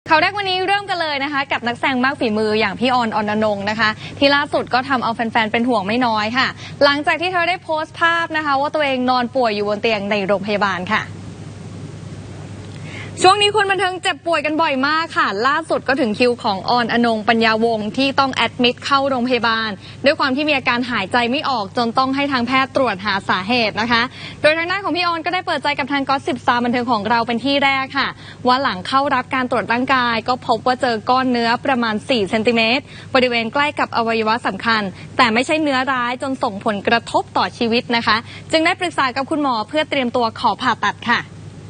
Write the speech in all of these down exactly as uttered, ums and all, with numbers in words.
ข่าวแรกวันนี้เริ่มกันเลยนะคะกับนักแสดงมากฝีมืออย่างพี่ออนออนอนงนะคะที่ล่าสุดก็ทำเอาแฟนๆเป็นห่วงไม่น้อยค่ะหลังจากที่เธอได้โพสต์ภาพนะคะว่าตัวเองนอนป่วยอยู่บนเตียงในโรงพยาบาลค่ะช่วงนี้คนบันเทิงเจ็บป่วยกันบ่อยมากค่ะล่าสุดก็ถึงคิวของออนอนงปัญญาวงศ์ที่ต้องแอดมิดเข้าโรงพยาบาลด้วยความที่มีอาการหายใจไม่ออกจนต้องให้ทางแพทย์ตรวจหาสาเหตุนะคะโดยทางด้านของพี่ออนก็ได้เปิดใจกับทางก็สิบสตาร์บันเทิงของเราเป็นที่แรกค่ะว่าหลังเข้ารับการตรวจร่างกายก็พบว่าเจอก้อนเนื้อประมาณสี่เซนติเมตรบริเวณใกล้กับอวัยวะสำคัญแต่ไม่ใช่เนื้อร้ายจนส่งผลกระทบต่อชีวิตนะคะจึงได้ปรึกษากับคุณหมอเพื่อเตรียมตัวขอผ่าตัดค่ะ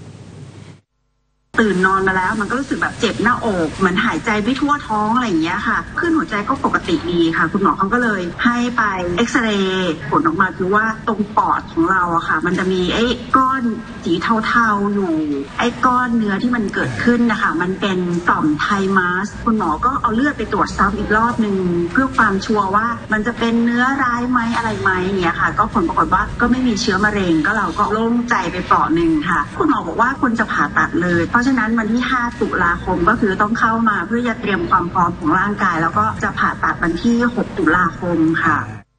ตื่นนอนมาแล้วมันก็รู้สึกแบบเจ็บหน้าอกเหมือนหายใจไม่ทั่วท้องอะไรอย่างเงี้ยค่ะคลื่นหัวใจก็ปกติดีค่ะคุณหมอเขาก็เลยให้ไปเอ็กซเรย์ผลออกมาคือว่าตรงปอดของเราอะค่ะมันจะมีไอ้ก้อนสีเทาๆอยู่ไอ้ก้อนเนื้อที่มันเกิดขึ้นนะคะมันเป็นต่อมไทมัสคุณหมอก็เอาเลือดไปตรวจซ้ำอีกรอบนึงเพื่อความชัวร์ว่ามันจะเป็นเนื้อร้ายไหมอะไรไหมเนี่ยค่ะก็ผลปรากฏว่าก็ไม่มีเชื้อมะเร็งก็เราก็โล่งใจไปเปราะหนึ่งค่ะคุณหมอบอกว่าควรจะผ่าตัดเลยเพราะฉะนั้นวันที่ห้าตุลาคมก็คือต้องเข้ามาเพื่อจะเตรียมความพร้อมของร่างกายแล้วก็จะผ่าตัดวันที่หกตุลาคมค่ะ